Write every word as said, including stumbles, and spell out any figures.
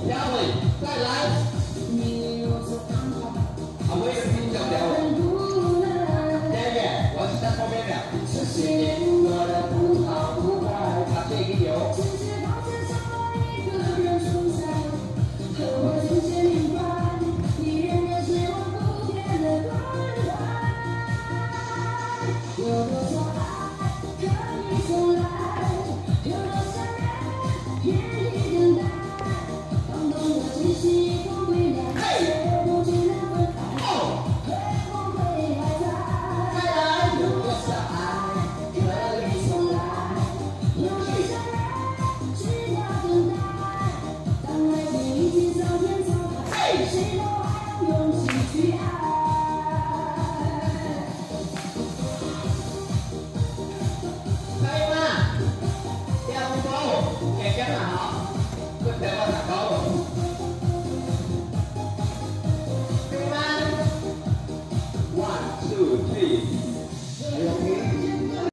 调味，再来。啊，我也是比较调味。爷爷，我是在旁边的。这些年过得不好不坏，他这个有。和我渐渐明白，你仍然是我不变的关怀。有多少爱可以重来？有多少人愿意等待？放纵的气息不归来，却不知能分开，会不会还在？再来，有多少爱可以重来？有多少人需要等待？当爱情已经走天走海，谁都还有勇气去爱。可以吗？调不够，也跟得好，不得我打高了。可以吗？One, two, three.